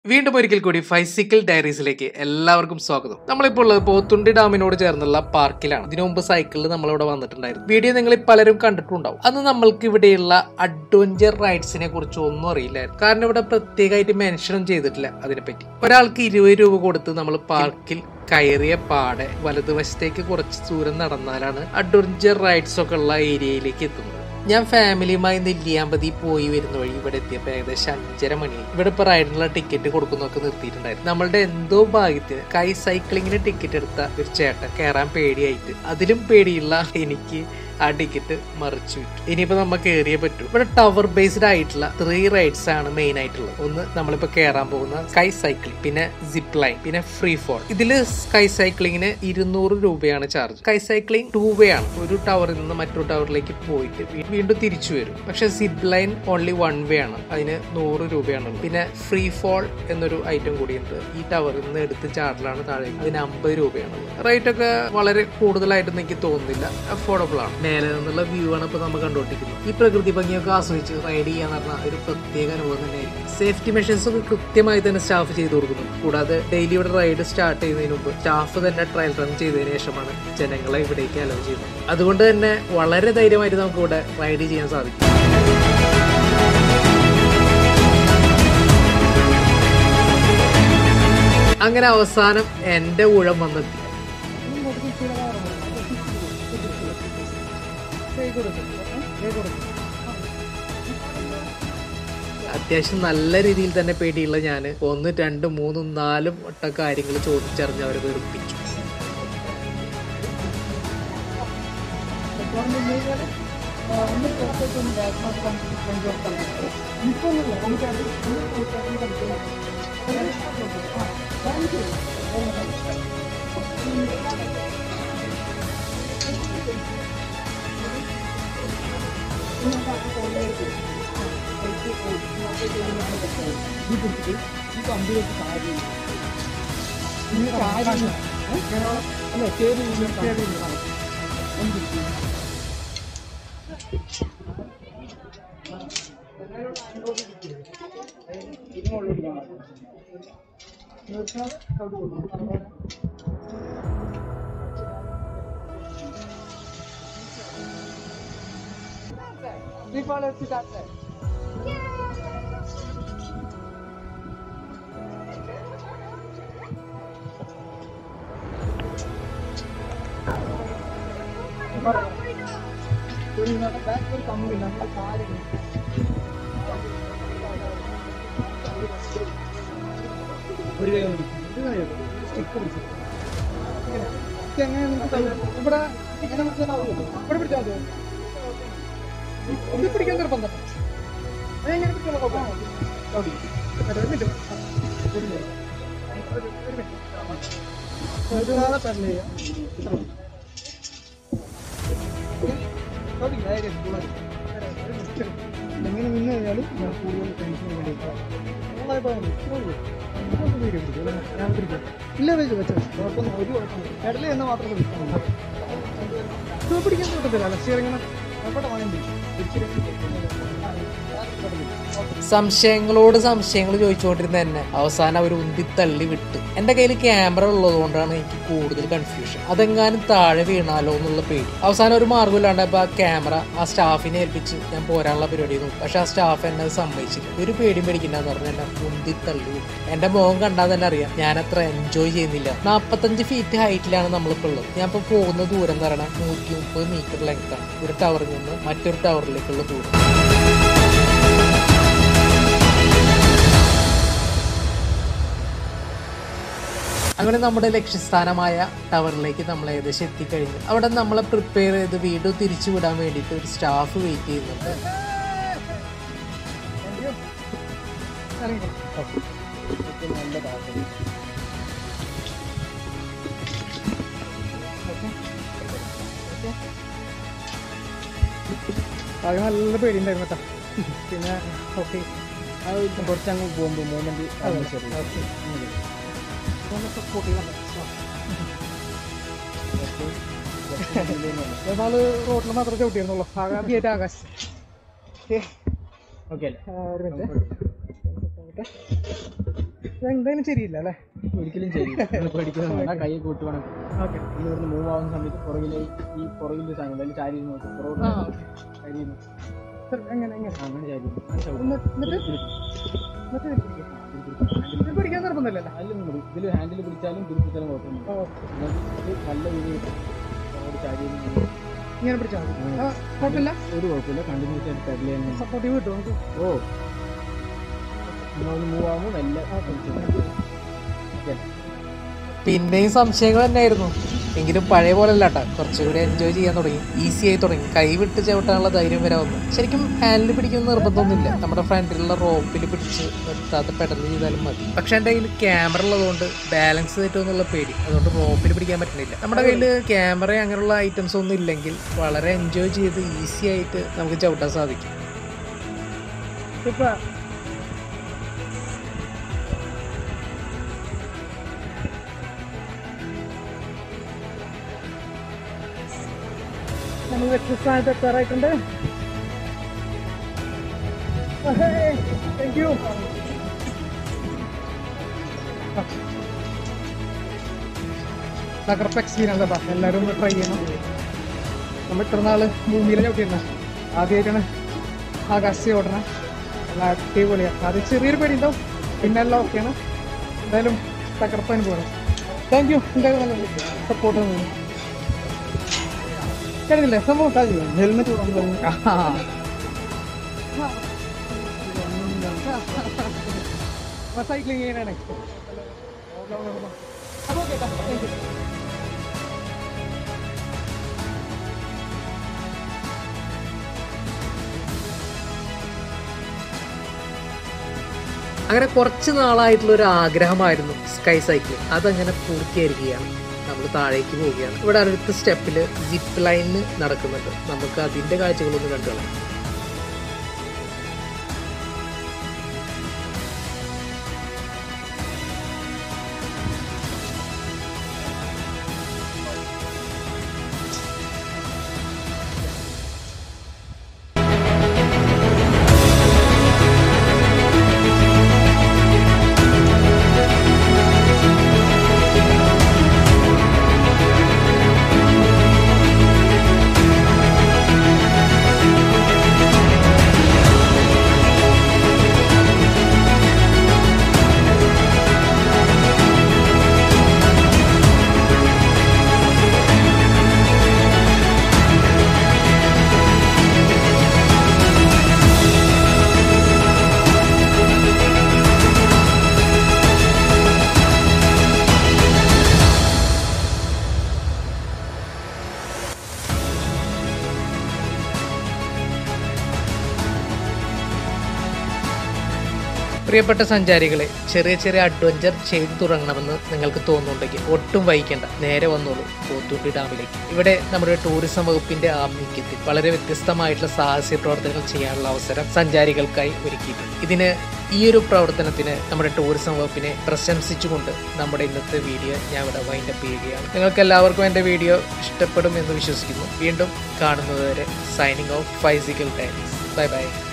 വീണ്ടും ഒരിക്കൽ കൂടി ഫൈസിക്കിൾ ഡയറീസിലേക്ക് എല്ലാവർക്കും സ്വാഗതം. നമ്മളിപ്പോൾ ഉള്ളത് പോത്തുണ്ടി ഡാമിനോട് ചേർന്നുള്ള പാർക്കിലാണ്. ഇതിനു മുമ്പ് സൈക്കിളിൽ നമ്മളിവിടെ വന്നിട്ടുണ്ടായിരുന്നു. വീഡിയോ നിങ്ങൾ പലരും കണ്ടിട്ടുണ്ടാവും. അന്ന് നമ്മൾക്ക് ഇവിടെയുള്ള അഡ്വഞ്ചർ റൈഡ്സിനെ കുറിച്ച് ഒന്നും അറിയില്ലായിരുന്നു. കാരണം ഇവിടെ പ്രത്യേകമായിട്ട് മെൻഷനും ചെയ്തിട്ടില്ല അതിനെപ്പറ്റി. ഒരാൾക്ക് 20 രൂപ കൊടുത്ത് നമ്മൾ പാർക്കിൽ കയറിയ പാടെ വലതുവശത്തേക്ക് കുറച്ച് ദൂരം നടന്നാലാണ് അഡ്വഞ്ചർ റൈഡ്സ് ഒക്കെ ഉള്ള ഏരിയയിലേക്ക് എത്തുന്നത്. ഞാൻ ഫാമിലിയുമായി നെല്ലിയാമ്പതി പോയി വരുന്ന വഴി ഇവിടെ എത്തിയപ്പോൾ ഏകദേശം 5:30 മണിയായി. ഇവിടെ ഇപ്പൊ റൈഡിനുള്ള ടിക്കറ്റ് കൊടുക്കുന്നൊക്കെ നിർത്തിയിട്ടുണ്ടായിരുന്നു. നമ്മളുടെ എന്തോ ഭാഗ്യത്തിന് കൈ സൈക്ലിങ്ങിന് ടിക്കറ്റ് എടുത്ത ഒരു ചേട്ടൻ കയറാൻ പേടിയായിട്ട് അതിലും പേടിയുള്ള എനിക്ക് ആ ടിക്കറ്റ് മറിച്ചു വിട്ടു. ഇനിയിപ്പോ നമ്മൾ കയറിയേ പറ്റൂ. ഇവിടെ ടവർ ബേസ്ഡ് ആയിട്ടുള്ള 3 റൈഡ്സ് ആണ് മെയിൻ ആയിട്ടുള്ളത്. ഒന്ന് നമ്മളിപ്പോ കയറാൻ പോകുന്ന സ്കൈ സൈക്ലിംഗ്, പിന്നെ സിപ്പ് ലൈൻ, പിന്നെ ഫ്രീ ഫോൾ. ഇതില് സ്കൈ സൈക്ലിങ്ങിന് 200 രൂപയാണ് ചാർജ്. സ്കൈ സൈക്ലിംഗ് 2 വേ ആണ്. ഒരു ടവറിൽ നിന്ന് മറ്റൊരു ടവറിലേക്ക് പോയിട്ട് വീണ്ടും തിരിച്ചു വരും. പക്ഷെ സിപ്പ് ലൈൻ ഓൺലി 1 വേ ആണ്. അതിന് 100 രൂപയാണ്. പിന്നെ ഫ്രീ ഫോൾ എന്നൊരു ഐറ്റം കൂടിയുണ്ട്. ഈ ടവറിൽ നിന്ന് എടുത്ത് ചാടലാണ് താഴെ. അതിന് 50 രൂപയാണ്. റേറ്റ് ഒക്കെ വളരെ കൂടുതലായിട്ടൊന്നും എനിക്ക് തോന്നുന്നില്ല. അഫോർഡബിൾ ആണ്. മേലെ നിന്നുള്ള വ്യൂ ആണ് ഇപ്പൊ നമ്മൾ കണ്ടുകൊണ്ടിരിക്കുന്നത്. ഈ പ്രകൃതി ഭംഗിയൊക്കെ ആസ്വദിച്ച് റൈഡ് ചെയ്യാന്ന് പറഞ്ഞാൽ ഒരു പ്രത്യേക അനുഭവം തന്നെയായിരിക്കും. സേഫ്റ്റി മെഷേഴ്സ് ഒക്കെ കൃത്യമായി തന്നെ സ്റ്റാഫ് ചെയ്തു കൊടുക്കുന്നു. കൂടാതെ ഡെയിലി ഇവിടെ റൈഡ് സ്റ്റാർട്ട് ചെയ്യുന്നതിന് മുമ്പ് സ്റ്റാഫ് തന്നെ ട്രയൽ റൺ ചെയ്തതിനു ശേഷമാണ് ജനങ്ങളെ ഇവിടേക്ക് അലോ ചെയ്യുന്നത്. അതുകൊണ്ട് തന്നെ വളരെ ധൈര്യമായിട്ട് നമുക്ക് ഇവിടെ റൈഡ് ചെയ്യാൻ സാധിക്കും. അങ്ങനെ അവസാനം എന്റെ ഊഴം വന്നെത്തി. അത്യാവശ്യം നല്ല രീതിയിൽ തന്നെ പേടിയുള്ള ഞാൻ 1, 2, 3, 4 വട്ട കാര്യങ്ങൾ ചോദിച്ചറിഞ്ഞ് അവരെ വെറുപ്പിച്ചു. സംശയങ്ങളോട് സംശയങ്ങൾ ചോദിച്ചുകൊണ്ടിരുന്ന എന്നെ അവസാനം അവർ ഉന്തി തള്ളി വിട്ട്. എന്റെ കയ്യിൽ ക്യാമറ ഉള്ളത് കൊണ്ടാണ് എനിക്ക് കൂടുതൽ കൺഫ്യൂഷൻ. അതെങ്ങാനും താഴെ വീണാലോ എന്നുള്ള പേടി. അവസാനം ഒരു മാർഗ്ഗമില്ലാണ്ട് ആ ക്യാമറ ആ സ്റ്റാഫിനെ ഏൽപ്പിച്ച് ഞാൻ പോരാനുള്ള പരിപാടി നോക്കും. പക്ഷെ ആ സ്റ്റാഫ് എന്നെ അത് സമ്മതിച്ചില്ല. ഒരു പേടിയും പേടിക്കണ്ടെന്ന് പറഞ്ഞ് എന്നെ ഉന്തി തള്ളി വിട്ടു. എന്റെ മുഖം കണ്ടാൽ തന്നെ അറിയാം ഞാൻ അത്ര എൻജോയ് ചെയ്യുന്നില്ല. 45 ഫീറ്റ് ഹൈറ്റിലാണ് നമ്മളിപ്പോൾ ഉള്ളത്. ഞാൻ ഇപ്പോൾ പോകുന്ന ദൂരം എന്ന് പറഞ്ഞാൽ 130 മീറ്റർ ലെങ്ത് ആണ്. ഒരു ടവറിൽ നിന്ന് മറ്റൊരു ടവറിലേക്കുള്ള ദൂരം. അങ്ങനെ നമ്മുടെ ലക്ഷ്യസ്ഥാനമായ ടവറിലേക്ക് നമ്മൾ ഏകദേശം എത്തിക്കഴിഞ്ഞു. അവിടെ നമ്മളെ പ്രിപ്പയർ ചെയ്ത് വീണ്ടും തിരിച്ചു വിടാൻ വേണ്ടിയിട്ട് ഒരു സ്റ്റാഫ് വെയിറ്റ് ചെയ്യുന്നുണ്ട്. അത് നല്ല പേടിയുണ്ടായിരുന്നു കേട്ടോ. പിന്നെ ഓക്കെ അത് കുറച്ചങ്ങ് പോകുമ്പോൾ മൂവ്മെന്റ് നാള് റോട്ടിൽ മാത്രമേ ചവിട്ടിയിരുന്നുള്ളൂ. ആദ്യമായിട്ട് ആകാശ്. ഓക്കെ അല്ലേ? ഒരു മിനിറ്റ്. എന്തായാലും ശരിയില്ല അല്ലേ? ഒരിക്കലും ശരിയില്ല. പേടിക്കുന്ന കൈ കൂട്ടി വേണം. ഓക്കെ. ഇവിടുന്ന് മൂവ് ആവുന്ന സമയത്ത് പുറകിലെ സാധനം അതിൽ ചാരി നോക്കി കരിയുന്നു. എങ്ങനെ അങ്ങനെ ചാരി എന്നിട്ട് പിടിക്കാൻ നിർബന്ധമല്ലേ? അതിലൊന്നും ഇതിൽ ഹാൻഡിൽ പിടിച്ചാലും തിരിപ്പിച്ചാലും കുഴപ്പമില്ല. ഇത് നല്ല രീതിയിൽ ചാരി ഇങ്ങനെ പിടിച്ചാൽ മതി. കുഴപ്പമില്ല, ഒരു കുഴപ്പമില്ല. കണ്ടിന്യൂസ് ആയിട്ട് തരില്ല. സപ്പോർട്ടീവ് കിട്ടും നമുക്ക്. ഓ നമ്മളൊന്ന് മൂവ് ആകുമ്പോൾ മെല്ലെ പിന്നെയും സംശയങ്ങൾ തന്നെയായിരുന്നു. എങ്കിലും പഴയ പോലെ അല്ല കേട്ടോ, കുറച്ചുകൂടി എൻജോയ് ചെയ്യാൻ തുടങ്ങി, ഈസി ആയി തുടങ്ങി, കൈവിട്ട് ചവിട്ടാനുള്ള ധൈര്യം വരെ വന്നു. ശരിക്കും ഹാൻഡിൽ പിടിക്കുന്ന നിർബന്ധമൊന്നുമില്ല, നമ്മുടെ ഫ്രണ്ടിലുള്ള റോപ്പിൽ പിടിച്ച് നിർത്താതെ പെഡൽ ചെയ്താലും മതി. പക്ഷെ എൻ്റെ കയ്യിൽ ക്യാമറ ഉള്ളതുകൊണ്ട് ബാലൻസ് തെറ്റുമെന്നുള്ള പേടി, അതുകൊണ്ട് റോപ്പിൽ പിടിക്കാൻ പറ്റുന്നില്ല. നമ്മുടെ കയ്യിൽ ക്യാമറ അങ്ങനെയുള്ള ഐറ്റംസ് ഒന്നും ഇല്ലെങ്കിൽ വളരെ എൻജോയ് ചെയ്ത് ഈസി ആയിട്ട് നമുക്ക് ചവിട്ടാൻ സാധിക്കും. ഇപ്പം നമ്മൾ വ്യത്യസ്തമായിട്ട് എത്താറായിട്ടുണ്ട്. Thank you. തകർപ്പ് എക്സ്പീരിയൻസ് അതാ, എല്ലാവരും ഒന്ന് ട്രൈ ചെയ്യണം. നമ്മൾ ഇത്ര നാൾ ഭൂമിയിലെ ചവിട്ടിയിരുന്ന ആദ്യമായിട്ടാണ് ആകാശത്ത് ഓടണം. നല്ല അടിപൊളിയാണ്. ആദ്യം ചെറിയൊരു പേടി ഉണ്ടാവും, പിന്നെ എല്ലാം ഓക്കെയാണ്. എന്തായാലും തകർപ്പ് അനുഭവം. Thank you. എന്തായാലും നല്ല സപ്പോർട്ട് തന്നു. കഴിഞ്ഞില്ലേ സംഭവം? കഴിഞ്ഞു. ഹെൽമെറ്റ് സൈക്ലിങ് ചെയ്യാനാണ്. അപ്പോൾ ഓക്കെ, താങ്ക് യു. അങ്ങനെ കുറച്ച് നാളായിട്ടുള്ള ഒരു ആഗ്രഹമായിരുന്നു സ്കൈ സൈക്ലിംഗ്, അതങ്ങനെ പൂർത്തിയായിരിക്കുകയാണ്. നമ്മൾ താഴേക്ക് പോവുകയാണ്. ഇവിടെ അടുത്ത സ്റ്റെപ്പിൽ ജിപ്പ് ലൈനിന് നടക്കുന്നുണ്ട്. നമുക്ക് അതിന്റെ കാഴ്ചകളൊന്ന് കണ്ടുകളാം. പ്രിയപ്പെട്ട സഞ്ചാരികളെ, ചെറിയ ചെറിയ അഡ്വഞ്ചർ ചെയ്തു തുടങ്ങണമെന്ന് നിങ്ങൾക്ക് തോന്നുന്നുണ്ടെങ്കിൽ ഒട്ടും വൈകേണ്ട, നേരെ വന്നോളൂ പോത്തുണ്ടി ഡാമിലേക്ക്. ഇവിടെ നമ്മുടെ ടൂറിസം വകുപ്പിന്റെ ആഭിമുഖ്യത്തിൽ വളരെ വ്യത്യസ്തമായിട്ടുള്ള സാഹസിക പ്രവർത്തനങ്ങൾ ചെയ്യാനുള്ള അവസരം സഞ്ചാരികൾക്കായി ഒരുക്കിയിട്ടുണ്ട്. ഇതിന് ഈ ഒരു പ്രവർത്തനത്തിന് നമ്മുടെ ടൂറിസം വകുപ്പിനെ പ്രശംസിച്ചുകൊണ്ട് നമ്മുടെ ഇന്നത്തെ വീഡിയോ ഞാൻ ഇവിടെ വൈൻഡപ്പ് ചെയ്യുകയാണ്. നിങ്ങൾക്ക് എല്ലാവർക്കും എൻ്റെ വീഡിയോ ഇഷ്ടപ്പെടും എന്ന് വിശ്വസിക്കുന്നു. വീണ്ടും കാണുന്നതുവരെ signing off bicycle diaries. Bye by.